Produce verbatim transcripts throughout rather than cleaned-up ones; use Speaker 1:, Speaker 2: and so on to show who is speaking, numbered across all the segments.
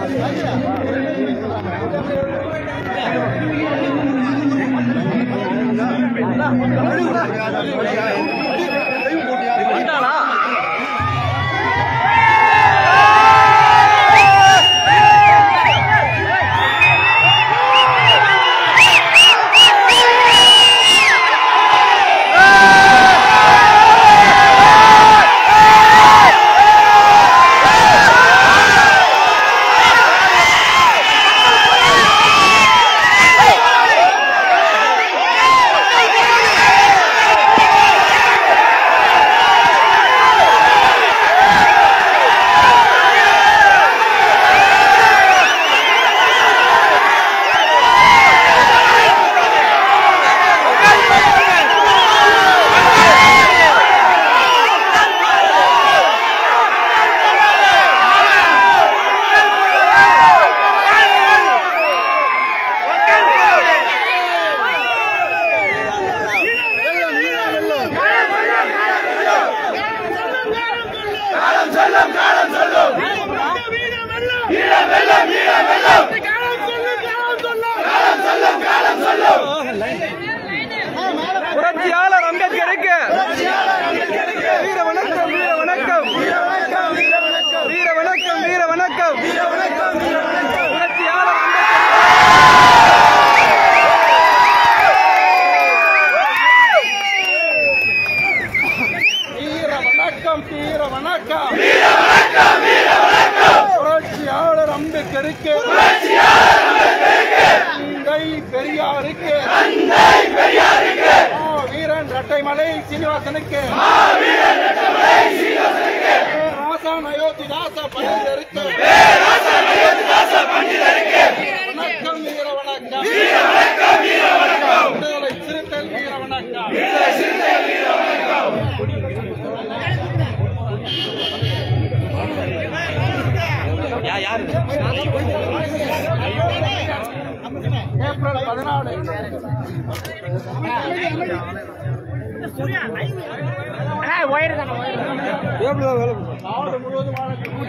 Speaker 1: புரட்சியாளர் அம்பேத்கருக்கு வீர வணக்கம் வீர வணக்கம் வீர வணக்கம் வீர வணக்கம் புரட்சியாளர் வீர வணக்கம் வீர வணக்கம் புரட்சியாளர் அம்பேத்கருக்கு தந்தை பெரியாருக்கு வீரன் இரட்டைமலை சீனிவாசனுக்கு ராசான் அயோத்திதாச பண்டிதருக்கு வணக்கம் வீர வணக்கம் விடுதலை சிறுத்தைகள் வீர வணக்கம் ஏப்ரல் பதினாலு நாடு முழுவதுமான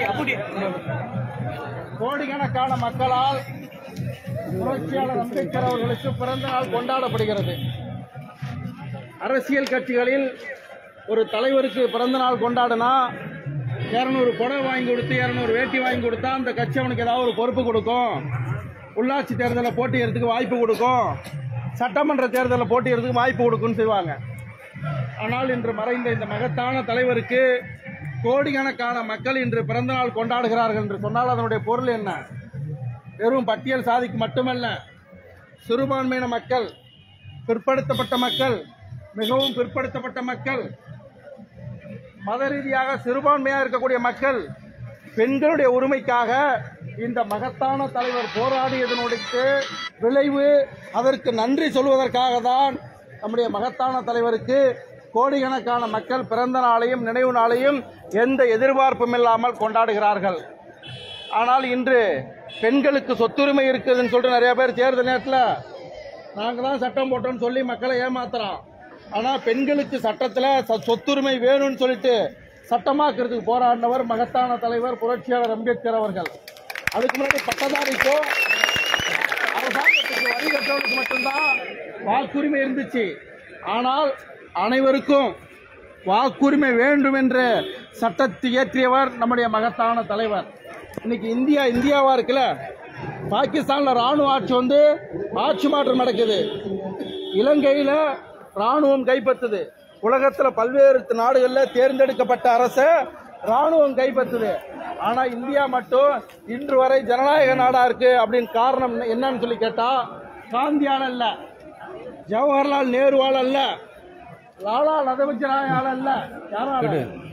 Speaker 1: கோடிக்கணக்கான மக்களால் புரட்சியாளர் அம்பேத்கர் அவர்களுக்கு பிறந்த நாள் கொண்டாடப்படுகிறது. அரசியல் கட்சிகளில் ஒரு தலைவருக்கு பிறந்த நாள் கொண்டாடினா இருநூறு புடவை வாங்கி கொடுத்து இருநூறு வேட்டி வாங்கி கொடுத்தா அந்த கட்சி அவனுக்கு ஏதாவது ஒரு பொறுப்பு கொடுக்கும், உள்ளாட்சி தேர்தலில் போட்டியிடறதுக்கு வாய்ப்பு கொடுக்கும், சட்டமன்ற தேர்தலில் போட்டியிடறதுக்கு வாய்ப்பு கொடுக்குன்னு செய்வாங்க. ஆனால் இன்று மறைந்த இந்த மகத்தான தலைவருக்கு கோடிக்கணக்கான மக்கள் இன்று பிறந்த நாள் கொண்டாடுகிறார்கள் என்று சொன்னால் அதனுடைய பொருள் என்ன? வெறும் பட்டியல் சாதிக்கு மட்டுமல்ல, சிறுபான்மையின மக்கள், பிற்படுத்தப்பட்ட மக்கள், மிகவும் பிற்படுத்தப்பட்ட மக்கள், மத ரீதியாக சிறுபான்மையாக இருக்கக்கூடிய மக்கள், பெண்களுடைய உரிமைக்காக இந்த மகத்தான தலைவர் போராடியதனுடைய விளைவு, அதற்கு நன்றி சொல்வதற்காக தான் நம்முடைய மகத்தான தலைவருக்கு கோடிக்கணக்கான மக்கள் பிறந்த நாளையும் நினைவு நாளையும் எந்த எதிர்பார்ப்பும் இல்லாமல் கொண்டாடுகிறார்கள். ஆனால் இன்று பெண்களுக்கு சொத்துரிமை இருக்குதுன்னு சொல்லிட்டு நிறைய பேர் தேர்தல் நேரத்தில் நாங்கள் தான் சட்டம் போட்டோம்னு சொல்லி மக்களை ஏமாத்துறோம். ஆனால் பெண்களுக்கு சட்டத்தில் சொத்துரிமை வேணும்னு சொல்லிட்டு சட்டமாக்குறதுக்கு போராடினவர் மகத்தான தலைவர் புரட்சியாளர் அம்பேத்கர் அவர்கள். அதுக்கு முன்னாடி பட்டதாரிக்கோ அரசாங்கத்துக்கு வரி கட்டுறவனுக்கு மட்டும்தான் வாக்குரிமை இருந்துச்சு. ஆனால் அனைவருக்கும் வாக்குரிமை வேண்டும் என்ற சட்டத்தை இயற்றியவர் நம்முடைய மகத்தான தலைவர். இன்னைக்கு இந்தியா இந்தியாவா இருக்குல்ல, பாகிஸ்தான்ல ராணுவ ஆட்சி வந்து ஆட்சி மாற்றம் நடக்குது, இலங்கையில ராணுவம் கைப்பற்றுது, உலகத்தில் பல்வேறு நாடுகளில் தேர்ந்தெடுக்கப்பட்ட அரசை ராணுவம் கைப்பற்றுது. ஆனா இந்தியா மட்டும் இன்று வரை ஜனநாயக நாடா இருக்கு. அப்படின்னு காரணம் என்னன்னு சொல்லி கேட்டா, காந்தியால் அல்ல, ஜவஹர்லால் நேருவால் அல்ல, லாலா லஜபதிராயால் அல்ல, யாரால?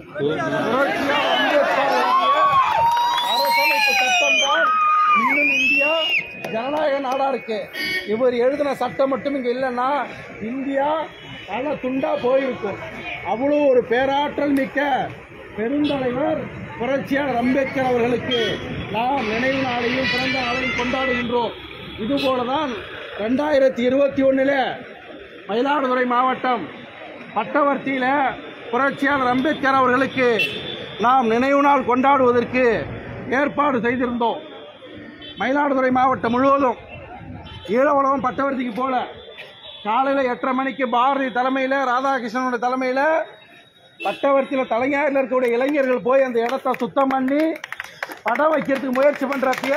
Speaker 1: அரசமைப்பு சட்டம் தான் இன்னும் இந்தியா ஜனநாயக நாடா இருக்கு. இவர் எழுதின சட்டம் மட்டும் இங்க இல்லைன்னா இந்தியா பல துண்டா போயிருக்கும். அவ்வளோ ஒரு பேராற்றல் மிக்க பெருந்தலைவர் புரட்சியாளர் அம்பேத்கர் அவர்களுக்கு நாம் நினைவு நாளையும் பிறந்த நாளையும் கொண்டாடுகின்றோம். இதுபோலதான் ரெண்டாயிரத்தி இருபத்தி ஒன்னுல மயிலாடுதுறை மாவட்டம் பட்டவர்த்தியில புரட்சியாளர் அம்பேத்கர் அவர்களுக்கு நாம் நினைவு நாள் கொண்டாடுவதற்கு ஏற்பாடு செய்திருந்தோம். மயிலாடுதுறை மாவட்டம் முழுவதும் ஈழவளவம் பட்டவர்த்திக்கு போல காலையில் எட்டரை மணிக்கு பாரதி தலைமையில் ராதாகிருஷ்ணனோட தலைமையில் பட்டவர்த்தியில் தலைஞாயிறில் இருக்கக்கூடிய இளைஞர்கள் போய் அந்த இடத்த சுத்தம் பண்ணி படம் வைக்கிறதுக்கு முயற்சி பண்றப்ப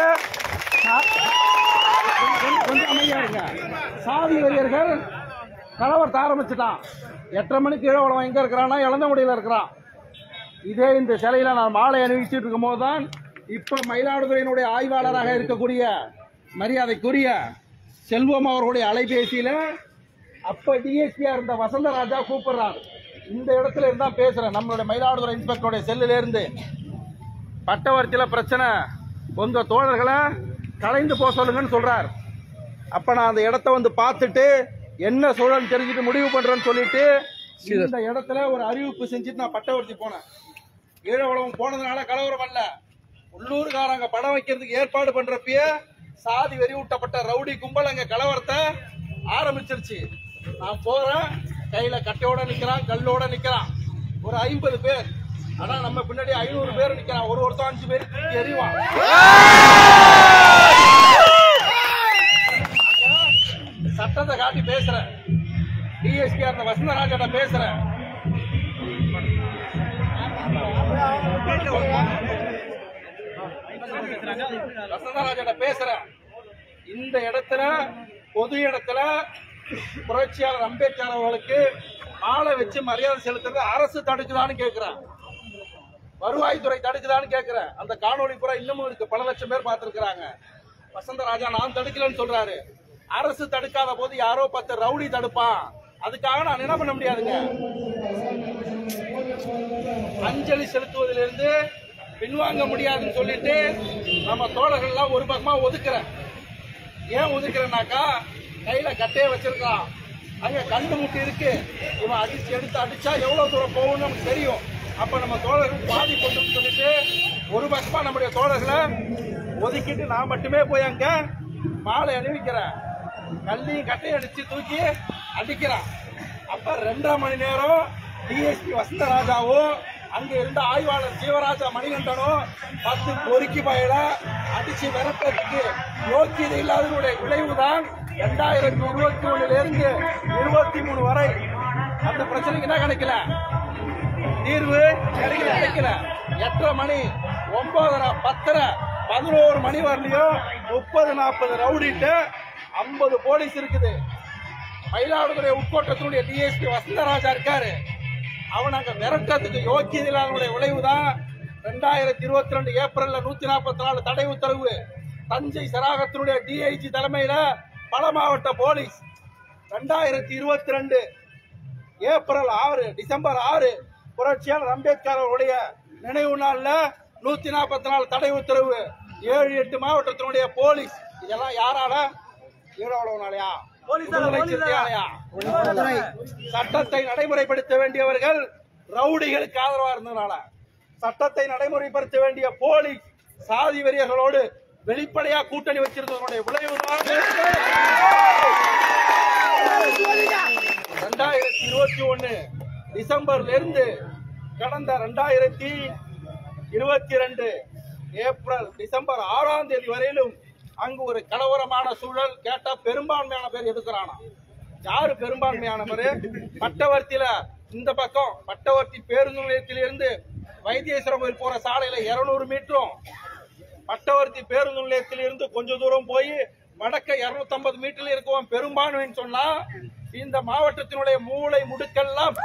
Speaker 1: கொஞ்சம் அமைதியா இருங்க. சாதி வெறியர்கள் கலவரத்தை ஆரம்பிச்சுட்டான். எட்டரை மணிக்கு ஈழவளவன் எங்க இருக்கிறான்னா இளந்தங்குடியில் இருக்கிறான். இதே இந்த சிலையில நான் மாலை அணிவிச்சுட்டு இருக்கும் போதுதான் இப்ப மயிலாடுதுறையினுடைய ஆய்வாளராக இருக்கக்கூடிய மரியாதைக்குரிய செல்வம் அவர்களுடைய அலைபேசியில அப்ப டிஎஸ்பியா இருந்த வசந்தராஜா கூப்பிடுறார். இந்த இடத்துல இருந்தா பேசுறேன். நம்மளுடைய மயிலாடுதுறை இன்ஸ்பெக்டருடைய செல்லுல இருந்து பட்டவர்த்தியில பிரச்சனை, உங்க தோழர்களை கலைந்து போக சொல்லுங்கன்னு சொல்றார். அப்ப நான் அந்த இடத்த வந்து பார்த்துட்டு என்ன சூழல் தெரிஞ்சுட்டு முடிவு பண்றேன்னு சொல்லிட்டு இந்த இடத்துல ஒரு அறிவிப்பு செஞ்சுட்டு நான் பட்டவர்த்தி போனேன். ஈழவளவம் போனதுனால கலவரம் அல்ல, உள்ளூர்காரங்க படம் வைக்கிறதுக்கு ஏற்பாடு பண்றப்பயே சாதி வெறியூட்டப்பட்ட ரவுடி கும்பல் அங்க கலவரத்தை ஆரம்பிச்சிருச்சு. நான் போறேன், கையில கட்டையோட நிக்கிறான், கல்லோட நிக்கிறான், ஒரு ஐம்பது பேர். ஆனா நம்ம பின்னாடி ஐநூறு பேர் நிக்கிறான். ஒரு ஒருத்தம் அஞ்சு பேர் எறிவான். சட்டத்தை காட்டி பேசுறேன். டிஎஸ்பி அந்த வசந்தராஜா பேசுறேன். வசந்தராஜா பேசுறேன். இந்த இடத்துல பொது இடத்துல புரட்சியாளர் அம்பேத்கர் அவர்களுக்கு மாலை வச்சு மரியாதை செலுத்துறது அரசு தடுக்குதான்னு கேட்கிறேன். வருவாய்த்துறை தடுக்குதான்னு கேட்கிறேன். அந்த காணொலி பூரா இன்னமும் இருக்கு, பல லட்சம் பேர் பார்த்திருக்கிறாங்க. வசந்தராஜா நான் தடுக்கலன்னு சொல்றாரு. அரசு தடுக்காத போது யாரோ பத்து ரவுடி தடுப்பான், அதுக்காக நான் என்ன பண்ண முடியாதுங்க. அஞ்சலி செலுத்துவதிலிருந்து பின்வாங்க முடியாதுன்னு சொல்லிட்டு நம்ம தோழர்கள் எல்லாம் ஒரு பக்கமா ஒதுக்குறேன். ஏன் ஒதுக்குறேன்னாக்கா கையில கட்டையை வச்சிருக்கான், அங்க கண்ணு முட்டி இருக்கு, இவன் அடிச்சு எடுத்து அடிச்சா எவ்வளவு தூரம் போகும்னு நமக்கு தெரியும். அப்ப நம்ம தோழர்கள் பாதிப்பட்டு சொல்லிட்டு ஒரு பக்கமா நம்முடைய தோழர்களை ஒதுக்கிட்டு நான் மட்டுமே போய் அங்க மாலை அணிவிக்கிறேன். கல்லையும் கட்டையை அடிச்சு தூக்கி அடிக்கிறான். அப்ப ரெண்டரை மணி நேரம் டிஎஸ்பி வசந்தராஜாவும் அங்க இருந்த ஆய்வாளர் ஜீவராஜா மணிகண்டனும் பத்து பொறுக்கி பயில அடிச்சு விரட்டுறதுக்கு யோக்கியதை இல்லாதனுடைய விளைவுதான் இரண்டாயிரத்தி இருபத்தி ஒண்ணுல இருந்து இருபத்தி மூணு வரை அந்த பிரச்சனைக்கு என்ன கிடைக்கல, தீர்வு கிடைக்கல. எட்டரை மணி, ஒன்பதரை, பத்தரை, பதினோரு மணி வரலையும் முப்பது நாற்பது ரவுடிட்டு ஐம்பது போலீஸ் இருக்குது. மயிலாடுதுறை உட்கோட்டத்தினுடைய டிஎஸ்பி வசந்தராஜா இருக்காரு. அவன் அங்க விரட்டத்துக்கு யோக்கியதை இல்லாதனுடைய விளைவுதான் ரெண்டாயிரத்தி இருபத்தி ரெண்டு ஏப்ரல்ல நூத்தி நாற்பத்தி நாலு தடை உத்தரவு. தஞ்சை சராகத்தினுடைய டிஐஜி தலைமையில பல மாவட்ட போலீஸ் ரெண்டாயிரத்தி இருபத்தி ரெண்டு ஏப்ரல் ஆறு டிசம்பர் ஆறு புரட்சியாளர் அம்பேத்கர் அவருடைய நினைவு நாள்ல நூத்தி நாற்பத்தி நாலு தடை உத்தரவு. ஏழு எட்டு மாவட்டத்தினுடைய போலீஸ். இதெல்லாம் யாரால? ஈழவளவனாலயா? சட்டத்தை நடைமுறைப்படுத்த வேண்டியவர்கள் ரவுடிகளுக்கு ஆதரவா இருந்ததுனால, சட்டத்தை நடைமுறைப்படுத்த வேண்டிய போலீஸ் சாதி வெறியர்களோடு வெளிப்படையா கூட்டணி வச்சிருந்ததனுடைய விளைவுதான் ரெண்டாயிரத்தி இருபத்தி ஒன்னு டிசம்பர்ல இருந்து கடந்த ரெண்டாயிரத்தி இருபத்தி ரெண்டு ஏப்ரல் டிசம்பர் ஆறாம் தேதி வரையிலும் அங்கு ஒரு கலவரமான சூழல். கேட்டா பெரும்பான்மையான பேர் எதுக்குறானா? யாரு பெரும்பான்மையானவர்? பட்டவர்த்தியில இந்த பக்கம் பட்டவர்த்தி பேருந்து நிலையத்திலிருந்து வைத்தீஸ்வரன் கோயில் போற சாலையில இருநூறு மீட்டரும், பட்டவர்த்தி பேருந்து நிலையத்திலிருந்து கொஞ்ச தூரம் போய் வடக்க இருநூத்தி ஐம்பது மீட்டர்ல இருக்கவும் பெரும்பான்மைன்னு சொன்னா இந்த மாவட்டத்தினுடைய மூளை முடுக்கெல்லாம்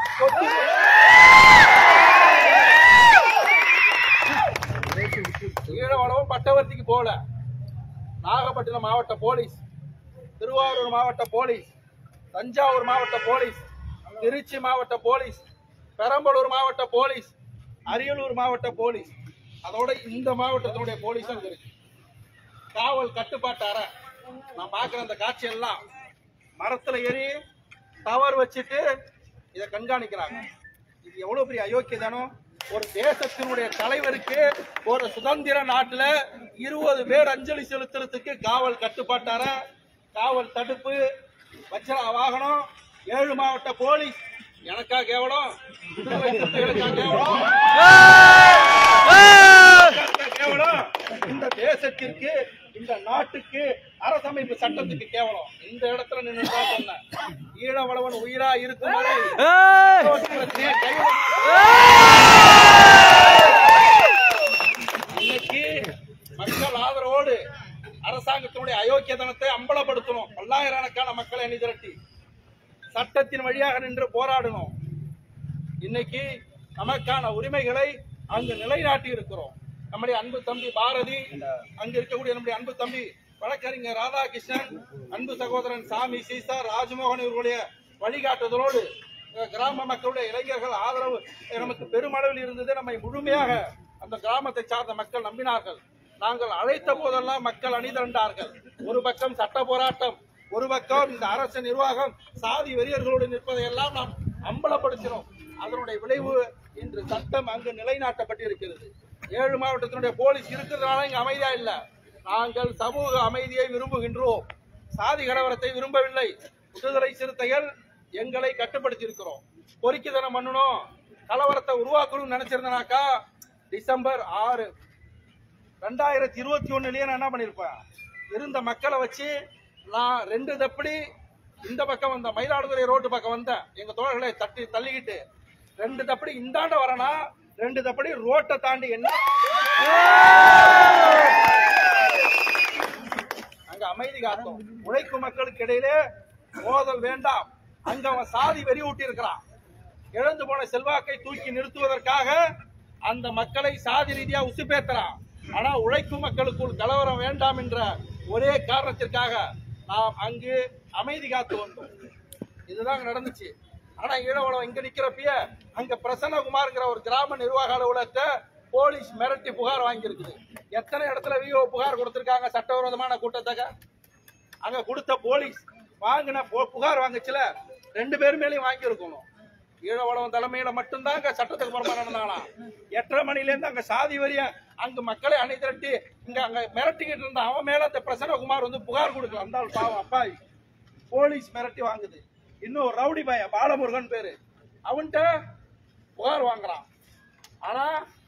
Speaker 1: ஈழவளவம் பட்டவர்த்திக்கு போல. நாகப்பட்டினம் மாவட்ட போலீஸ், திருவாரூர் மாவட்ட போலீஸ், தஞ்சாவூர் மாவட்ட போலீஸ், திருச்சி மாவட்ட போலீஸ், பெரம்பலூர் மாவட்ட போலீஸ், அரியலூர் மாவட்ட போலீஸ், அதோட இந்த மாவட்டத்தினுடைய போலீஸும் இருக்கு. காவல் கட்டுப்பாட்டு அறை. நான் பார்க்கிற அந்த காட்சி எல்லாம் மரத்துல ஏறி டவர் வச்சுட்டு இதை கண்காணிக்கிறாங்க. இது எவ்வளவு பெரிய அயோக்கியதானோ? ஒரு தேசத்தினுடைய தலைவருக்கு ஒரு சுதந்திர நாட்டுல இருபது பேர் அஞ்சலி செலுத்துறதுக்கு காவல் கட்டுப்பாட்டார, காவல் தடுப்பு, வஜ்ர வாகனம், ஏழு மாவட்ட போலீஸ். எனக்கா கேவலம்? கேவலம் இந்த தேசத்திற்கு இந்த நாட்டுக்கு அரசமைப்பு சட்டத்துக்கு கேவலம். இந்த இடத்துல நின்று சொன்னேன், ஈழவளவன் உயிரா இருக்கும் வரை இன்னைக்கு மக்கள் ஆதரவோடு அரசாங்கத்தினுடைய அயோக்கியத்தனத்தை அம்பலப்படுத்தணும். பல்லாயிரக்கணக்கான மக்களை அணி திரட்டி சட்டத்தின் வழியாக நின்று போராடணும். இன்னைக்கு நமக்கான உரிமைகளை அங்கு நிலைநாட்டி இருக்கிறோம். நம்முடைய அன்பு தம்பி பாரதி, அங்கு இருக்கக்கூடிய நம்முடைய அன்பு தம்பி வழக்கறிஞர் ராதாகிருஷ்ணன், அன்பு சகோதரன் சாமி சீசா, ராஜ்மோகன் இவர்களுடைய வழிகாட்டுதலோடு கிராம மக்களுடைய இளைஞர்கள் ஆதரவு நமக்கு பெருமளவில் இருந்தது. நம்மை முழுமையாக அந்த கிராமத்தை சார்ந்த மக்கள் நம்பினார்கள். நாங்கள் அழைத்த போதெல்லாம் மக்கள் அணிதிரண்டார்கள். ஒரு பக்கம் சட்ட போராட்டம், ஒரு பக்கம் இந்த அரசு நிர்வாகம் சாதி வெறியர்களோடு நிற்பதை எல்லாம் நாம் அம்பலப்படுத்தினோம். அதனுடைய விளைவு இன்று சட்டம் அங்கு நிலைநாட்டப்பட்டிருக்கிறது. ஏழு மாவட்டத்தினுடைய போலீஸ் இருக்கிறதுனால இங்க அமைதியா இல்ல. நாங்கள் சமூக அமைதியை விரும்புகின்றோம், சாதி கலவரத்தை விரும்பவில்லை. விடுதலை சிறுத்தைகள் எங்களை கட்டுப்படுத்தி இருக்கிறோம். பொறுக்கித்தனம் பண்ணணும், கலவரத்தை உருவாக்கணும்னு நினைச்சிருந்தனாக்கா டிசம்பர் ஆறு ரெண்டாயிரத்தி இருபத்தி ஒண்ணுலயே நான் என்ன பண்ணிருப்பேன், இருந்த மக்களை வச்சு நான் ரெண்டு தப்படி இந்த பக்கம் வந்த மயிலாடுதுறை ரோட்டு பக்கம் வந்தேன். எங்க தோழர்களை தட்டி தள்ளிக்கிட்டு ரெண்டு தப்படி இந்தாண்ட வரனா, ரெண்டு தப்படி ரோட்டை தாண்டி என்ன அங்க அமைதி காத்தோம். உழைக்கும் மக்களுக்கு இடையிலே மோதல் வேண்டாம். அங்க அவன் சாதி வெறி ஊட்டி இருக்கிறான். இழந்து போன செல்வாக்கை தூக்கி நிறுத்துவதற்காக அந்த மக்களை சாதி ரீதியா உசுப்பேத்துறான். ஆனா உழைக்கும் மக்களுக்குள் கலவரம் வேண்டாம் என்ற ஒரே காரணத்திற்காக நாம் அங்கு அமைதி காத்து வந்தோம். இதுதான் நடந்துச்சு. ஆனா ஈழவளம் இங்க நிக்கிறப்ப அங்க பிரசன்னகுமார்ங்கிற ஒரு கிராம நிர்வாக அலுவலகத்தை போலீஸ் மிரட்டி புகார் வாங்கி இருக்குது. எத்தனை இடத்துல விஓ புகார் கொடுத்திருக்காங்க சட்டவிரோதமான கூட்டத்தை. அங்க கொடுத்த போலீஸ் வாங்கின புகார் வாங்குச்சுல, ரெண்டு பேர் மேலேயும் வாங்கி இருக்கணும். ஈழவளம் தலைமையில மட்டும்தான் சட்டத்துக்கு புறமா நடந்தாங்களா. எட்டரை மணில இருந்து அங்க சாதி வரிய அங்கு மக்களை அணி திரட்டி இங்க அங்க மிரட்டிக்கிட்டு இருந்த அவன் மேல அந்த பிரசன்னகுமார் வந்து புகார் கொடுக்கல. அந்த பாவம் அப்பாவி போலீஸ் மிரட்டி வாங்குது. இன்னும் ரவுடி பைய பாலமுருகன் பேரு, அவன்கிட்ட புகார் வாங்குறான். ஆனா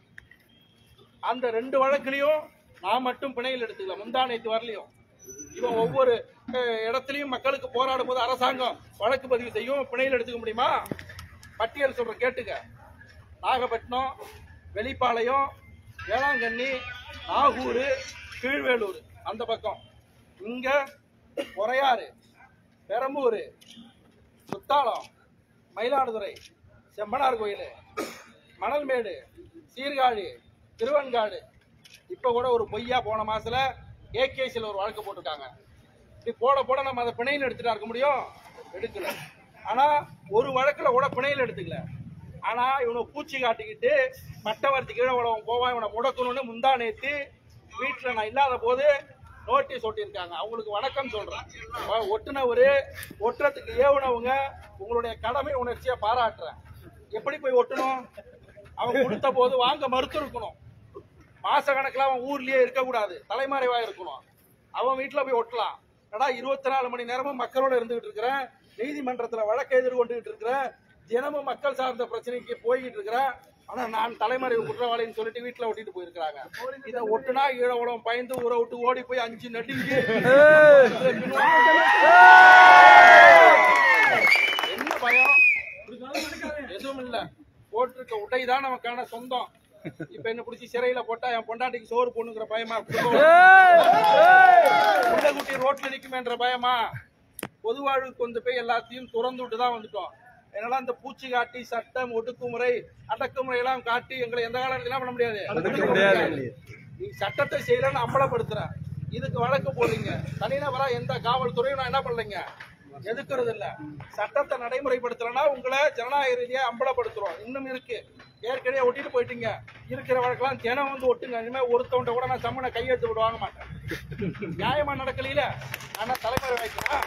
Speaker 1: அந்த ரெண்டு வழக்குலயும் நான் மட்டும் பிணையில் எடுத்துக்கல. முந்தானேத்து வரலையும் இவன் ஒவ்வொரு இடத்துலயும் மக்களுக்கு போராடும் போது அரசாங்கம் வழக்கு பதிவு செய்யும். பிணையில் எடுத்துக்க முடியுமா? பட்டியல் சொல்ற கேட்டுக்க. நாகப்பட்டினம், வெளிப்பாளையம், வேளாங்கண்ணி, நாகூர், கீழ்வேலூர் அந்த பக்கம், இங்க பொறையாறு, பெரம்பூர், சுத்தாலம், மயிலாடுதுறை, செம்பனார் கோயில், மணல்மேடு, சீர்காழி, திருவன்காடு. இப்ப கூட ஒரு பொய்யா போன மாசத்துல ஏகேசில ஒரு வழக்கு போட்டிருக்காங்க. இப்படி போட போட நம்ம அதை பிணையில் எடுத்துட்டா இருக்க முடியும், எடுக்கல. ஆனா ஒரு வழக்குல கூட பிணையில் எடுத்துக்கல. ஆனா இவனை பூச்சி காட்டிக்கிட்டு மட்டவர்த்தி கீழே உலகம் போவான், இவனை முடக்கணும்னு முந்தா நேத்து வீட்டுல நான் இல்லாத போது நோட்டீஸ் ஒட்டியிருக்காங்க. அவங்களுக்கு வணக்கம் சொல்றேன். ஒட்டுனவரு, ஒட்டுறதுக்கு ஏவுனவங்க உங்களுடைய கடமை உணர்ச்சியை பாராட்டுறேன். எப்படி போய் ஒட்டணும்? அவன் கொடுத்த போது வாங்க மறுத்து இருக்கணும். மாச கணக்கில் அவன் ஊர்லயே இருக்கக்கூடாது, தலைமறைவா இருக்கணும். அவன் வீட்டுல போய் ஒட்டலாம். கடா இருபத்தி நாலு மணி நேரமும் மக்களோட இருந்துகிட்டு இருக்கிறேன், நீதிமன்றத்துல வழக்கை எதிர்கொண்டுகிட்டு இருக்கிறேன், தினமும் மக்கள் சார்ந்த பிரச்சனைக்கு போய்கிட்டு இருக்கிறேன். ஆனா நான் தலைமறைவு குற்றவாளின்னு சொல்லிட்டு வீட்டுல ஒட்டிட்டு போயிருக்கிறாங்க. இதை ஒட்டுனா ஈழவளம் பயந்து ஊரை விட்டு ஓடி போய் அஞ்சு நடிங்க. என்ன பயம்? எதுவும் இல்ல. போட்டிருக்க உடைதான் நமக்கான சொந்தம். இப்ப என்ன பிடிச்சி சிறையில போட்டா என் பொண்டாட்டிக்கு சோறு பொண்ணுங்கிற பயமா, குட்டி ரோட்ல நிக்குமேன்ற பயமா, பொதுவாழ்வு கொண்டு போய் எல்லாத்தையும் துறந்து விட்டுதான் வந்துட்டோம். என்னால அந்த பூச்சி காட்டி சட்டம், ஒடுக்குமுறை, அடக்குமுறை எல்லாம் காட்டி எங்களை எந்த காலத்திலும் பண்ண முடியாது. நீ சட்டத்தை செய்யலன்னு அம்பலப்படுத்துற, இதுக்கு வழக்கு போடுறீங்க. தனிநபரா எந்த காவல்துறையும் நான் என்ன பண்ணலைங்க, எதுக்குறது இல்ல. சட்டத்தை நடைமுறைப்படுத்தலன்னா உங்களை ஜனநாயக ரீதியா அம்பலப்படுத்துறோம். இன்னும் இருக்கு. ஏற்கனவே ஒட்டிட்டு போயிட்டீங்க. இருக்கிற வழக்கெல்லாம் தினம் வந்து ஒட்டுங்க. இனிமே ஒருத்தவன்ட்ட கூட நான் சம்மனை கையெழுத்து விட வாங்க மாட்டேன். நியாயமா நடக்கல. ஆனா தலைமறை வைக்கிறான்.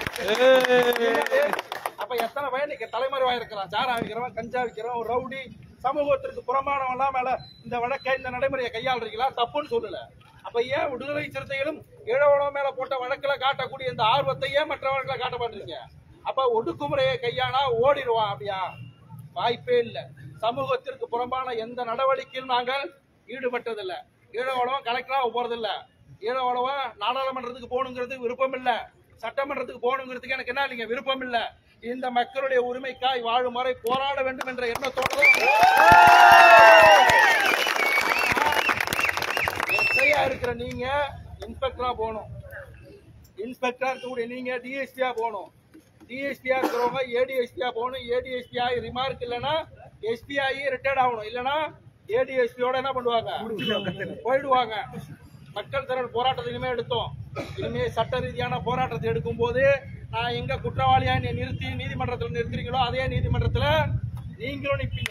Speaker 1: அப்ப எத்தனை பையன் நீங்க தலைமறைவா இருக்கிறான்? சாரா விற்கிறவன், கஞ்சா விற்கிறவன், ஒரு ரவுடி, சமூகத்திற்கு புறமானவெல்லாம் மேல இந்த வழக்கை, இந்த நடைமுறையை கையாளுறீங்களா? தப்புன்னு சொல்லல. அப்ப ஏன் விடுதலை சிறுத்தைகளும் ஈழவளம் மேல போட்ட வழக்குல காட்டக்கூடிய இந்த ஆர்வத்தை ஏன் மற்ற வழக்குல காட்ட மாட்டீங்க? அப்ப ஒடுக்குமுறையை கையாளா ஓடிடுவான். அப்படியா? வாய்ப்பே இல்லை. சமூகத்திற்கு புறம்பான எந்த நடவடிக்கையும் நாங்கள் ஈடுபட்டதில்லை. ஈழவாழவன் கலெக்டராக போறது இல்ல, ஈழவாழவன் நாடாளுமன்றத்துக்கு போகணுங்கிறதுக்கு விருப்பம் இல்ல, சட்டமன்றத்துக்கு போகணுங்கிறதுக்கு எனக்கு என்ன இல்லைங்க விருப்பம் இல்ல. இந்த மக்களுடைய உரிமைக்காய் வாழும் வரை போராட வேண்டும் என்ற எண்ணத்தோடு எஸ்ஐயா இருக்கிற நீங்க இன்ஸ்பெக்டரா போகணும், இன்ஸ்பெக்டரா இருக்கக்கூடிய நீங்க டிஎஸ்பியா போகணும், டிஎஸ்பியா இருக்கிறவங்க ஏடிஎஸ்பியா போகணும், ஏடிஎஸ்பி ஆகி ரிமார்க் இல்லைன்னா எஸ்பி ஆகி ரிட்டையர்ட் ஆகணும், இல்லைன்னா ஏடிஎஸ்பியோட என்ன பண்ணுவாங்க போயிடுவாங்க. மக்கள் திரள் போராட்டத்தை இனிமே எடுத்தோம், இனிமே சட்ட ரீதியான போராட்டத்தை எடுக்கும் போது நான் எங்க குற்றவாளியா நீ நிறுத்தி நீதிமன்றத்தில் நிறுத்துறீங்களோ அதே நீதிமன்றத்தில் நீங்களும் நிற்பீங்க.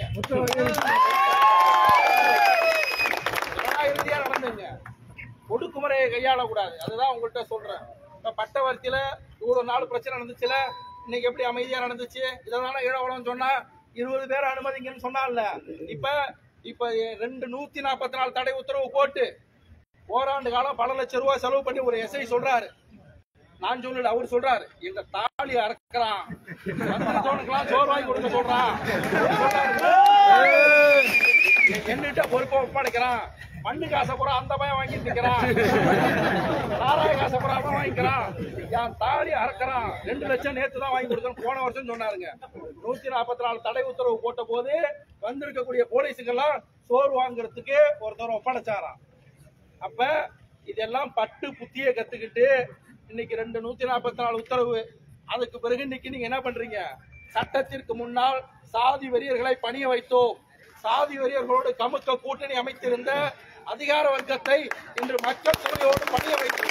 Speaker 1: இறுதியா நடந்துங்க, ஒடுக்குமுறையை கையாளக்கூடாது. அதுதான் உங்கள்கிட்ட சொல்றேன். இப்ப பட்டவர்த்தியில இவ்வளவு நாள் பிரச்சனை நடந்துச்சுல, இன்னைக்கு எப்படி அமைதியா நடந்துச்சு? இதனால ஈழவாழவன் சொன்னா இருபது பேர் அனுமதிங்கன்னு சொன்னான்ல, இப்ப இப்ப ரெண்டு நூத்தி நாற்பத்தி நாலு தடை உத்தரவு போட்டு ஓராண்டு காலம் பல லட்சம் ரூபாய் செலவு பண்ணி ஒரு எஸ்ஐ சொல்றாரு, நான் சொல்லல அவர் சொல்றாரு, எங்க தாலி அறக்கிறான், சோறு வாங்கி கொடுக்க சொல்றான், என்னிட்ட பொறுப்பை ஒப்படைக்கிறான், மண்ணு காசை பூரா அந்த பையன் வாங்கிட்டு இருக்கிறான், நாராய காசை பூரா அவன் வாங்கிக்கிறான், என் தாலி அறக்கிறான், ரெண்டு லட்சம் நேற்று தான் வாங்கி கொடுக்கணும் போன வருஷம் சொன்னாருங்க. நூத்தி நாற்பத்தி நாலு தடை உத்தரவு போட்ட போது வந்திருக்கக்கூடிய போலீஸுக்கெல்லாம் சோறு வாங்குறதுக்கு ஒருத்தர் ஒப்படைச்சாராம். அப்ப இதெல்லாம் பட்டு புத்திய கத்துக்கிட்டு இன்னைக்கு ரெண்டு நூத்தி நாற்பத்தி நாலு உத்தரவு, அதுக்கு பிறகு இன்னைக்கு நீங்க என்ன பண்றீங்க? சட்டத்திற்கு முன்னால் சாதி வெறியர்களை பணிய வைத்தோம், சாதி வெறியர்களோடு கமுக்க கூட்டணி அமைத்திருந்த அதிகார வர்க்கத்தை இன்று மக்கள் தொகையோடு பணிய வைத்தோம்.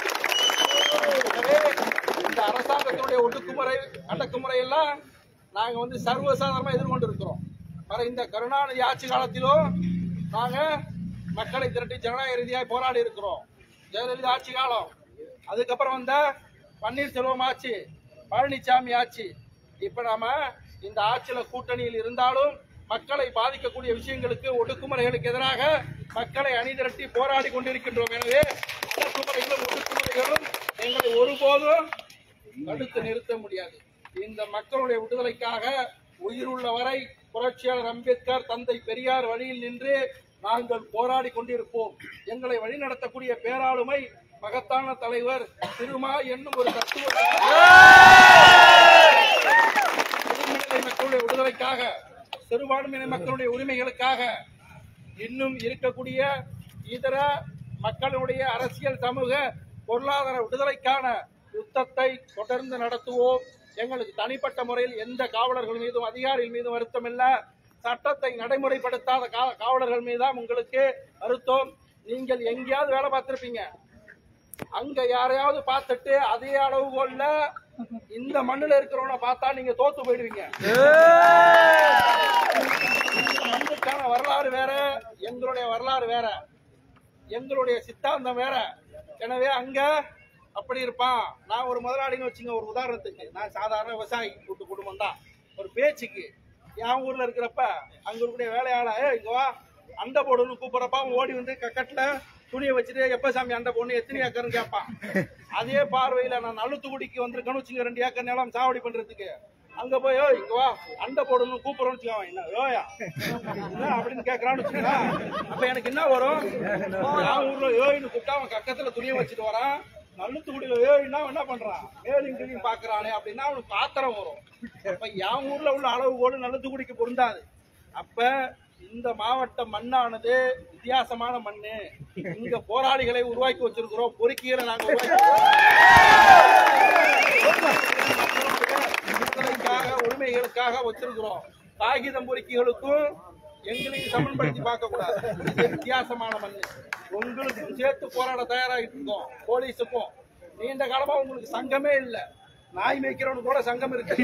Speaker 1: இந்த அரசாங்கத்தினுடைய ஒடுக்குமுறை அடக்குமுறை எல்லாம் நாங்க வந்து சர்வசாதாரணமா எதிர்கொண்டு இருக்கிறோம். இந்த கருணாநிதி ஆட்சி காலத்திலும் நாங்க மக்களை திரட்டி ஜனநாயக ரீதியாக போராடி இருக்கிறோம். ஜெயலலிதா ஆட்சி காலம், அதுக்கப்புறம் வந்த பன்னீர்செல்வம் ஆட்சி, பழனிசாமி ஆட்சி, இப்ப நாம இந்த ஆட்சியில கூட்டணியில் இருந்தாலும் மக்களை பாதிக்கக்கூடிய விஷயங்களுக்கு ஒடுக்குமுறைகளுக்கு எதிராக மக்களை அணிதிரட்டி போராடி கொண்டிருக்கின்றோம். எனவே அடக்குமுறைகளும் ஒடுக்குமுறைகளும் எங்களை ஒருபோதும் தடுத்து நிறுத்த முடியாது. இந்த மக்களுடைய விடுதலைக்காக உயிருள்ள வரை புரட்சியாளர் அம்பேத்கர், தந்தை பெரியார் வழியில் நின்று நாங்கள் போராடி கொண்டிருப்போம். எங்களை வழிநடத்தக்கூடிய பேராளுமை மகத்தான தலைவர் திருமா என்னும் ஒரு தத்துவ மக்களுடைய விடுதலைக்காக, சிறுபான்மையின மக்களுடைய உரிமைகளுக்காக, இன்னும் இருக்கக்கூடிய இதர மக்களுடைய அரசியல், சமூக, பொருளாதார விடுதலைக்கான யுத்தத்தை தொடர்ந்து நடத்துவோம். எங்களுக்கு தனிப்பட்ட முறையில் எந்த காவலர்கள் மீதும் அதிகாரிகள் மீதும் வருத்தம் இல்ல. சட்டத்தை நடைமுறைப்படுத்தாத காவலர்கள் மீதுதான் உங்களுக்கு வருத்தம். நீங்கள் எங்கேயாவது வேலை பார்த்திருப்பீங்க, அங்க யாரையாவது பார்த்துட்டு அதே அளவுகோல்ல இந்த மண்ணுல இருக்கிறவனை பார்த்தா நீங்க தோத்து போயிடுவீங்க. மண்ணுக்கான வரலாறு வேற, எங்களுடைய வரலாறு வேற, எங்களுடைய சித்தாந்தம் வேற. எனவே அங்க அப்படி இருப்பான். நான் ஒரு முதலாளின்னு வச்சுங்க, ஒரு உதாரணத்துக்கு, நான் சாதாரண விவசாயி கூட்டு குடும்பம் தான். ஒரு பேச்சுக்கு என் ஊர்ல இருக்கிறப்ப அங்க இருக்கக்கூடிய வேலையாள இங்க வா அண்டை போடுன்னு கூப்பிடுறப்ப அவன் ஓடி வந்து கக்கட்டுல துணியை வச்சுட்டு எப்ப சாமி அண்டை போடணும், எத்தனை ஏக்கர்னு கேட்பான். அதே பார்வையில நான் நல்லுத்துக்குடிக்கு வந்திருக்கேன்னு வச்சுங்க, ரெண்டு ஏக்கர் நிலம் சாவடி பண்றதுக்கு, அங்க போய் யோ இங்க வா அண்டை போடணும் கூப்பிடுறோம்னு வச்சுக்கோங்க, என்ன யோயா என்ன அப்படின்னு கேட்கறான்னு வச்சுக்கோங்க. அப்ப எனக்கு என்ன வரும்? என் ஊர்ல யோயின்னு கூப்பிட்டா அவன் கக்கத்துல துணியை வச்சுட்டு வரான், நல்லுத்துக்குடியில யோயின்னா என்ன பண்றான், மேலும் கீழையும் பாக்குறானே அப்படின்னா அவனுக்கு பாத்திரம் வரும். அப்ப என் ஊர்ல உள்ள அளவுகோடு நல்லுத்துக்குடிக்கு பொருந்தாது. அப்ப இந்த மாவட்ட மண்ணானது வித்தியாசமான மண்ணு. இங்க போராளிகளை உருவாக்கி வச்சிருக்கிறோம், பொறுக்கிகளை நாங்க உருவாக்கி உரிமைகளுக்காக வச்சிருக்கிறோம். காகிதம் பொறுக்கிகளுக்கும் எங்களையும் சமன்படுத்தி பார்க்க கூடாது. இது வித்தியாசமான மண்ணு. உங்களுக்கும் சேர்த்து போராட தயாராகிட்டு இருக்கோம். போலீஸுக்கும் நீண்ட காலமா உங்களுக்கு சங்கமே இல்லை. நாய் மேய்க்கிறவனு கூட சங்கம் இருக்கு,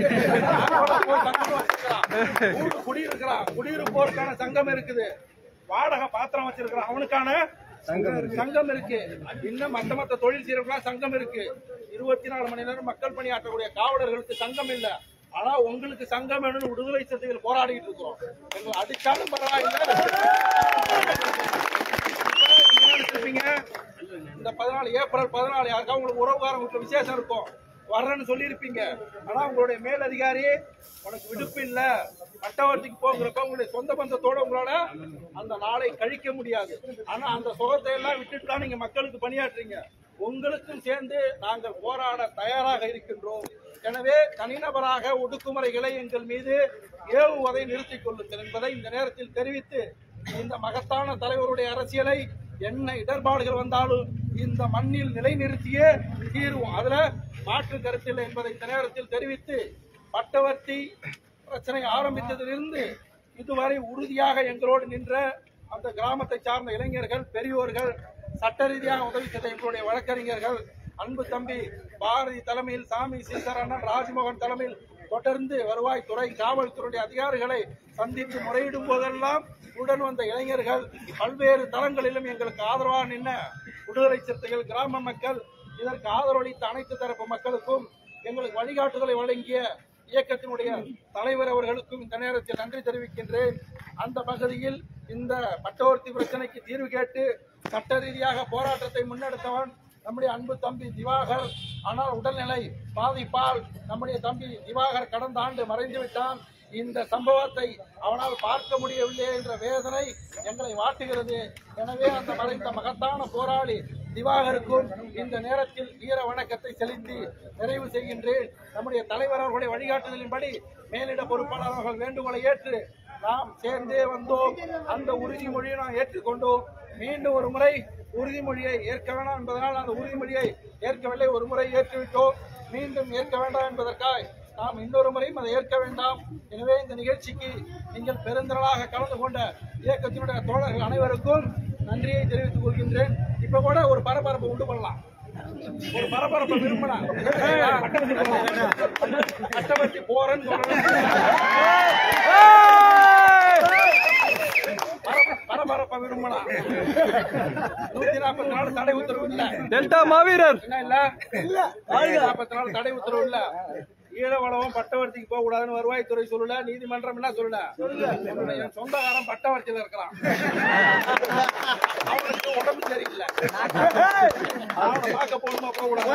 Speaker 1: குடியிருக்கிறான், குடியிருப்போருக்கான சங்கம் இருக்குது, வாடகை பாத்திரம் வச்சிருக்கிறான் அவனுக்கான சங்கம் இருக்கு, இன்னும் மத்த மத்த தொழில் செய்யறவங்க சங்கம் இருக்கு. இருபத்தி நாலு மணி நேரம் மக்கள் பணியாற்றக்கூடிய காவலர்களுக்கு சங்கம் இல்ல. ஆனா உங்களுக்கு சங்கம் வேணும்னு விடுதலை சிறுத்தைகள் போராடிட்டு இருக்கிறோம். எங்களை அடிச்சாலும் பரவாயில்லை. இந்த பதினாலு ஏப்ரல் பதினாலு யாருக்கா உங்களுக்கு உறவுகாரம் விசேஷம் இருக்கும், வர்றேன்னு சொல்லியிருப்பீங்க. ஆனா உங்களுடைய மேல் அதிகாரி உனக்கு விடுப்பு இல்ல, பட்டவர்த்திக்கு போங்கிறப்ப உங்களுடைய சொந்த பந்தத்தோட உங்களால அந்த நாளை கழிக்க முடியாது. ஆனா அந்த சுகத்தை எல்லாம் விட்டுட்டு தான் நீங்க மக்களுக்கு பணியாற்றுறீங்க. உங்களுக்கும் சேர்ந்து நாங்கள் போராட தயாராக இருக்கின்றோம். எனவே தனிநபராக ஒடுக்குமுறைகளை எங்கள் மீது ஏவுவதை நிறுத்திக் கொள்ளுங்கள் என்பதை இந்த நேரத்தில் தெரிவித்து, இந்த மகத்தான தலைவருடைய அரசியலை என்ன இடர்பாடுகள் வந்தாலும் இந்த மண்ணில் நிலைநிறுத்தியே தீர்வோம், அதுல மாற்று கருத்தில் என்பதை இந்த நேரத்தில் தெரிவித்து, பட்டவர்த்தி பிரச்சனை ஆரம்பித்ததிலிருந்து இதுவரை உறுதியாக எங்களோடு நின்ற அந்த கிராமத்தை சார்ந்த இளைஞர்கள், பெரியோர்கள், சட்ட ரீதியாக உதவி செய்த எங்களுடைய வழக்கறிஞர்கள், அன்பு தம்பி பாரதி தலைமையில், சாமி சீசரண்ணன், ராஜ்மோகன் தலைமையில் தொடர்ந்து வருவாய்த்துறை, காவல்துறை அதிகாரிகளை சந்தித்து முறையிடும் போதெல்லாம் உடன் வந்த இளைஞர்கள், பல்வேறு தளங்களிலும் எங்களுக்கு ஆதரவாக நின்ற விடுதலை சிறுத்தைகள், கிராம மக்கள், இதற்கு ஆதரவளித்த அனைத்து தரப்பு மக்களுக்கும், எங்களுக்கு வழிகாட்டுதலை வழங்கிய இயக்கத்தினுடைய தலைவர் அவர்களுக்கும் இந்த நேரத்தில் நன்றி தெரிவிக்கின்றேன். அந்த பகுதியில் இந்த பட்டவர்த்தி பிரச்சனைக்கு தீர்வு கேட்டு சட்ட ரீதியாக போராட்டத்தை முன்னெடுத்தவன் நம்முடைய அன்பு தம்பி திவாகர். ஆனால் உடல்நிலை பாதிப்பால் நம்முடைய தம்பி திவாகர் கடந்த ஆண்டு மறைந்து விட்டான். இந்த சம்பவத்தை அவனால் பார்க்க முடியவில்லை என்ற வேதனை எங்களை வாட்டுகிறது. எனவே அந்த மறைந்த மகத்தான போராளி திவாகருக்கும் இந்த நேரத்தில் வீர வணக்கத்தை செலுத்தி நிறைவு செய்கின்றேன். நம்முடைய தலைவர் அவர்களுடைய வழிகாட்டுதலின்படி மேலிட பொறுப்பாளர் அவர்கள் வேண்டுகோளை ஏற்று நாம் சேர்ந்தே வந்தோம். அந்த உறுதிமொழியை நாம் ஏற்றுக்கொண்டோம். மீண்டும் ஒரு முறை உறுதிமொழியை ஏற்க வேண்டாம் என்பதனால் அந்த உறுதிமொழியை ஏற்கவில்லை. ஒரு முறை ஏற்றுவிட்டோம், மீண்டும் ஏற்க வேண்டாம் என்பதற்காக நாம் இன்னொரு முறையும் அதை ஏற்க வேண்டாம். எனவே இந்த நிகழ்ச்சிக்கு நீங்கள் பெருந்திரளாக கலந்து கொண்ட இயக்கத்தினுடைய தோழர்கள் அனைவருக்கும் நன்றியை தெரிவித்துக் கொள்கின்றேன். இப்ப கூட ஒரு பரபரப்பு உண்டு பண்ணலாம், ஒரு பரபரப்பை விரும்பலாம், கட்டவர்த்தி போறேன்னு பரபரப்பை விரும்பலாம். நூத்தி நாற்பத்தி நாலு தடை உத்தரவு இல்ல, டெல்டா மாவீரர் என்ன இல்ல, நாற்பத்தி நாலு தடை உத்தரவு இல்ல. ஈழவளவம் பட்டவர்த்திக்கு போக கூடாதுன்னு வருவாய்த்துறை சொல்லல, நீதிமன்றம் என்ன சொல்லல. என் சொந்தக்காரன் பட்டவர்த்தியில இருக்கிறான், அவனுக்கு உடம்பு சரியில்லை, அவனை பார்க்க போகணுமா போக கூடாது.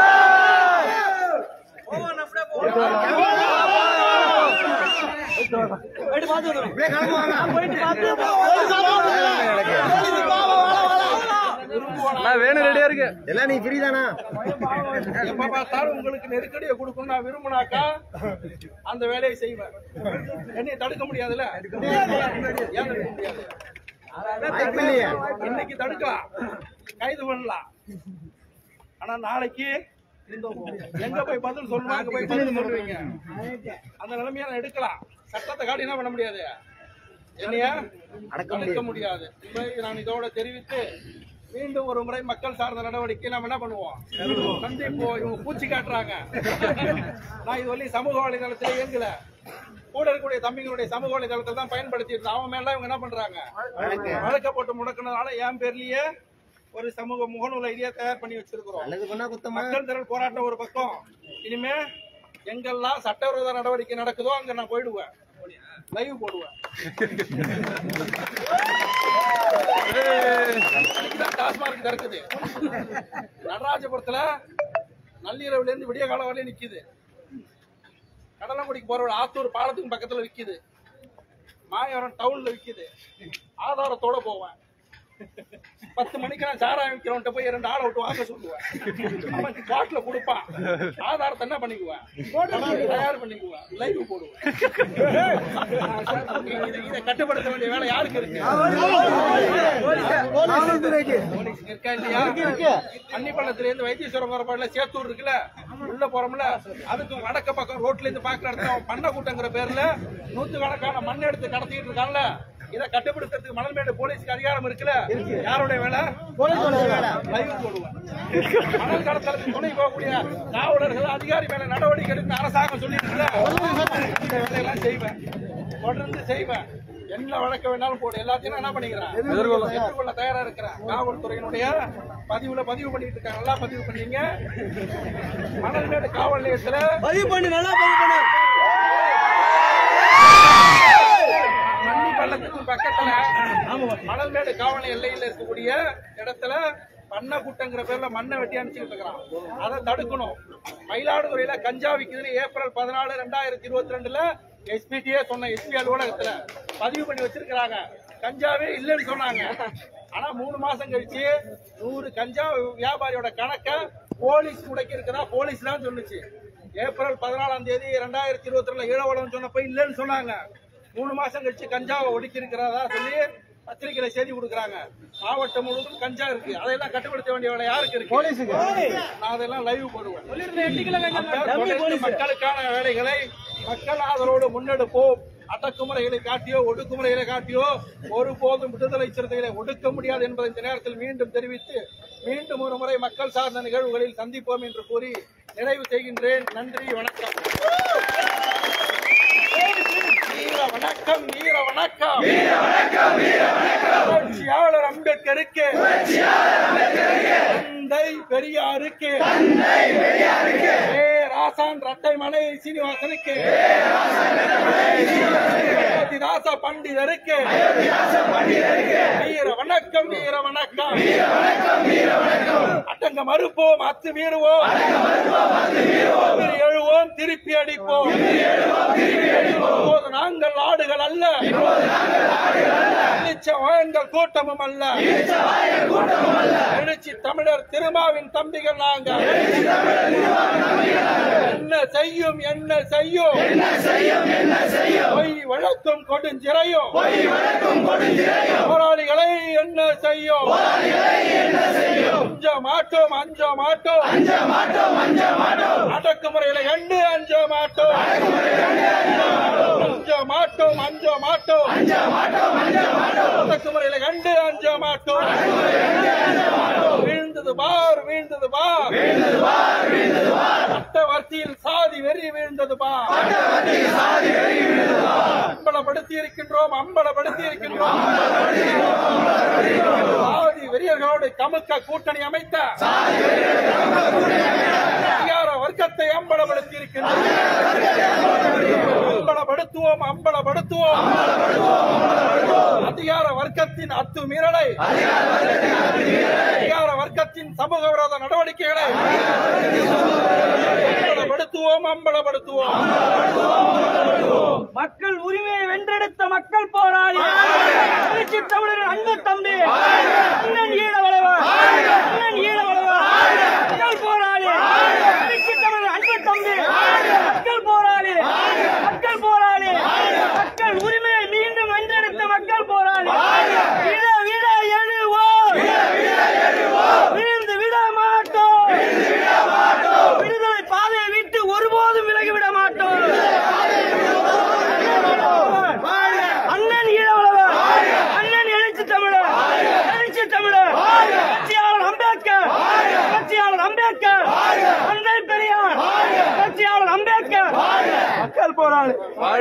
Speaker 1: வேணும் ரெடியா இருக்கு எல்லாம், நீ ஃப்ரீ தானா? எப்ப பார்த்தாலும் உங்களுக்கு நெருக்கடியை கொடுக்கணும் நான் விரும்பினாக்கா அந்த வேலையை செய்வேன். என்னை தடுக்க முடியாதுல்ல, ஏன் தடுக்க முடியாது? இன்னைக்கு தடுக்கலாம், கைது பண்ணலாம். ஆனா நாளைக்கு எங்க போய் பதில் சொல்லணும், அங்க போய் பதில் சொல்லுவீங்க. அந்த நிலைமையை நான் எடுக்கலாம். சட்டத்தை காட்டி என்ன பண்ண முடியாது, என்னைய அடக்க முடியாது. நான் இதோட தெரிவித்து மீண்டும் ஒரு முறை மக்கள் சார்ந்த நடவடிக்கை நம்ம என்ன பண்ணுவோம், சந்திப்போ. இவங்க பூச்சி காட்டுறாங்க. நான் இது வரையும் சமூக வலைதளத்தில் இயங்கல, கூட இருக்கக்கூடிய தம்பிகளுடைய சமூக வலைதளத்தை தான் பயன்படுத்தி இருந்தேன். அவன் மேல இவங்க என்ன பண்றாங்க, வழக்க போட்டு முடக்கினதால என் பேர்லயே ஒரு சமூக முகநூல் ஐடியா தயார் பண்ணி வச்சிருக்கிறோம். மக்கள் திரள் போராட்டம் ஒரு பக்கம். இனிமே எங்கெல்லாம் சட்டவிரோத நடவடிக்கை நடக்குதோ அங்க நான் போயிடுவேன், லைவ் போடுவேன். டாஸ்மார்க் திறக்குது நடராஜபுரத்துல, நள்ளிரவுல இருந்து விடிய காலம் வரையும் நிக்குது. கடலங்குடிக்கு போற ஆத்தூர் பாலத்துக்கு பக்கத்துல விக்குது, மாயவரம் டவுன்ல விக்குது. ஆதாரத்தோட போவேன். பத்து மணிக்கு நான் சாராயம் விற்கிறவன்ட்ட போய் இரண்டு ஆளை விட்டு வாங்க சொல்லுவேன். அவன் பாட்டில கொடுப்பான், ஆதாரத்தை என்ன பண்ணிக்குவேன், தயார் பண்ணிக்குவேன், லைவ் போடுவேன். இதை கட்டுப்படுத்த வேண்டிய வேலை யாருக்கு இருக்கு? இருக்கா இல்லையா? அன்னிப்பள்ளத்துல இருந்து வைத்தீஸ்வரம் போற பாடல சேத்தூர் இருக்குல்ல, உள்ள போறோம்ல, அதுக்கு வடக்க பக்கம் ரோட்ல இருந்து பாக்குற இடத்துல பண்ண கூட்டங்கிற பேர்ல நூத்துக்கணக்கான மண் எடுத்து கடத்திட்டு இருக்கான்ல. இதை கட்டுப்படுத்துறதுக்கு மணல்மேடு போலீஸ்க்கு அதிகாரம் இருக்குல்ல, யாருடைய வேலை? லைவ் போடுவேன். மணல் கடத்தலுக்கு துணை போகக்கூடிய காவலர்கள், அதிகாரி மேல நடவடிக்கை எடுத்து அரசாங்கம் சொல்லிட்டு இந்த வேலையெல்லாம் செய்வேன், தொடர்ந்து செய்வேன். என்ன வழக்க வேணாலும் போடு, எல்லாத்தையும் என்ன பண்ணிக்கிறேன், எதிர்கொள்ள தயாரா இருக்கிறேன். காவல்துறையினுடைய பதிவுல பதிவு பண்ணிட்டு இருக்காங்க, நல்லா பதிவு பண்ணீங்க. மணல்மேடு காவல் நிலையத்துல பதிவு பண்ணி நல்லா பதிவு பண்ணு. பள்ளத்துக்கு பக்கத்துல மணல்மேடு காவல் எல்லையில் இருக்கக்கூடிய இடத்துல பண்ண கூட்டங்கிற பேர்ல மண்ணை வெட்டி அனுப்பிச்சுட்டு இருக்கிறான். அதை தடுக்கணும். மயிலாடுதுறையில கஞ்சா விக்குதுன்னு ஏப்ரல் பதினாலு ரெண்டாயிரத்தி இருபத்தி ரெண்டுல எஸ்பிடியே சொன்ன எஸ்பி அலுவலகத்துல பதிவு பண்ணி வச்சிருக்கிறாங்க. கஞ்சாவே இல்லைன்னு சொன்னாங்க. ஆனா மூணு மாசம் கழிச்சு நூறு கஞ்சா வியாபாரியோட கணக்கை போலீஸ் முடக்கி இருக்கிறதா போலீஸ் தான் சொன்னுச்சு. ஏப்ரல் பதினாலாம் தேதி ரெண்டாயிரத்தி இருபத்தி ரெண்டுல ஈழவளம் சொன்னப்ப இல்லைன்னு சொன்னாங்க. மூணு மாசம் கழிச்சு கஞ்சாவை ஒடுக்கி இருக்கிறதா சொல்லி பத்திரிகையில செய்தி கொடுக்குறாங்க. மாவட்டம் முழுவதும் கஞ்சா இருக்கு. அதையெல்லாம் கட்டுப்படுத்த வேண்டிய வேலை யாருக்கு இருக்கு? போலீஸுக்கு. நான் அதெல்லாம் லைவ் போடுவேன். மக்களுக்கான வேலைகளை மக்கள் ஆதரவோடு முன்னெடுப்போம். அடக்குமுறைகளை காட்டியோ ஒடுக்குமுறைகளை காட்டியோ ஒருபோதும் விடுதலை சிறுத்தைகளை ஒடுக்க முடியாது என்பதை இந்த நேரத்தில் மீண்டும் தெரிவித்து மீண்டும் ஒரு முறை மக்கள் சார்ந்த நிகழ்வுகளில் சந்திப்போம் என்று கூறி நிறைவு செய்கின்றேன். நன்றி, வணக்கம். வீர வணக்கம், வீர வணக்கம், புரட்சியாளர் அம்பேத்கருக்கு, தந்தை பெரியாருக்கு, ராசான் ரட்டைமலை சீனிவாசனுக்கு, அயோத்திதாச பண்டிதருக்கு வீர வணக்கம், வீர வணக்கம். அடங்க மறுப்போம், அத்து மீறுவோம், எழுவோம், திருப்பி அடிப்போம். இப்போது நாங்கள் ஆடுகள் அல்ல, வாயன்கள் கூட்டமும் அல்ல, எழுச்சி தமிழர் திருமாவின் தம்பிகள் நாங்கள். என்ன செய்யும் என்ன செய்யும் பொய் வழக்கும் கொடுஞ்சிறையும் போராளிகளை என்ன செய்யும்? அஞ்ச மாட்டோம், அஞ்ச மாட்டோம், அடக்குமுறைகளை கண்டு அஞ்ச மாட்டோம், அஞ்ச மாட்டோம், அஞ்ச மாட்டோம், அடக்குமுறைகளை கண்டு அஞ்ச மாட்டோம். வீழ்ந்தது பார், வீழ்ந்தது பார், சட்டவர்த்தியில் சாதி வெறி வீழ்ந்தது பார். அம்பலப்படுத்தி இருக்கின்றோம், அம்பலப்படுத்தி இருக்கின்றோம். சாதி வெறியர்களோடு கமுக்க கூட்டணி அமைத்த அதிகார வர்க்கத்தை அம்பலப்படுத்தி இருக்கின்றோம். அம்பலப்படுத்துவோம், அம்பலப்படுத்துவோம். அதிகார வர்க்கத்தின் அத்துமீறலை, அதிகார வர்க்கத்தின் சமூக விரோத நடவடிக்கைகளை அம்பலப்படுத்துவோம், அம்பலப்படுத்துவோம்.
Speaker 2: மக்கள் உரிமையை வென்றெடுத்த மக்கள் போராளி எழுச்சி தமிழரின் அன்பு தம்பி அண்ணன் ஈழவளவன், அண்ணன் ஈழவளவன், மக்கள் போராளி எழுச்சி தமிழரின் அன்பு தம்பி மக்கள் போராளி, மக்கள் போராளி, மக்கள் உரிமையை மீண்டும் வென்றெடுத்த மக்கள் போராளி. விட விட எழுவோம், விழுந்து விட மாட்டோம், விடுதலை பாதையை விட்டு ஒருபோதும் விலகிவிட மாட்டோம். அண்ணன் ஈழவளவன், அண்ணன் எழுச்சி தமிழர், எழுச்சி தமிழர், புரட்சியாளர் அம்பேத்கர், புரட்சியாளர் அம்பேத்கர், தந்தை பெரியார், புரட்சியாளர் அம்பேத்கர், மக்கள் போராளி.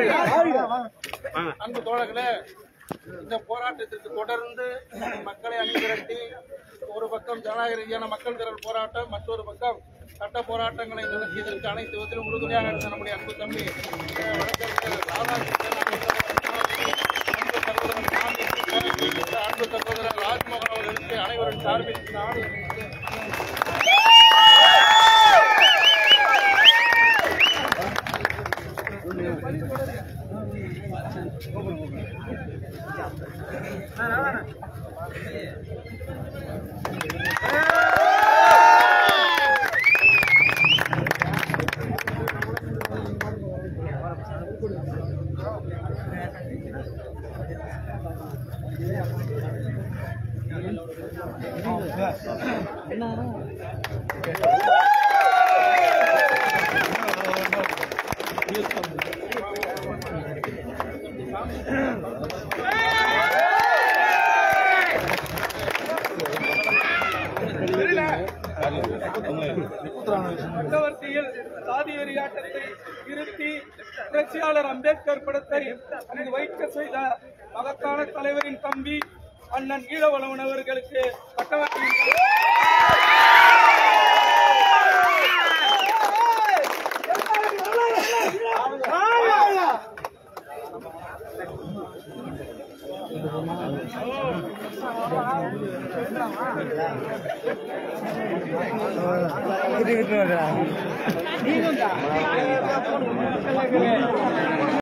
Speaker 1: அன்பு தோழர்களே, இந்த போராட்டத்திற்கு தொடர்ந்து மக்களை அணிதிரட்டி ஒரு பக்கம் ஜனநாயக ரீதியான மக்கள் திரள் போராட்டம், மற்றொரு பக்கம் சட்ட போராட்டங்களை நிறுத்தியதற்கு அனைத்து விதத்திலும் உறுதுணையாக இருந்த நம்முடைய அன்பு தம்பி வழக்கறிஞர் ராதாகிருஷ்ணன், அன்பு சகோதரர் ராஜ்மோகன் அவர்களுக்கு அனைவரின் சார்பில் நாடு
Speaker 2: சட்டவர்த்தியில் சாதி வெறியாட்டத்தை நிறுத்தி புரட்சியாளர் அம்பேத்கர் படத்தை அங்கு வைக்க செய்த மகத்தான தலைவரின் தம்பி அண்ணன் ஈழவளவன் அவர்களுக்கு சட்டவர்த்தியின்
Speaker 3: விட்டு விட்டு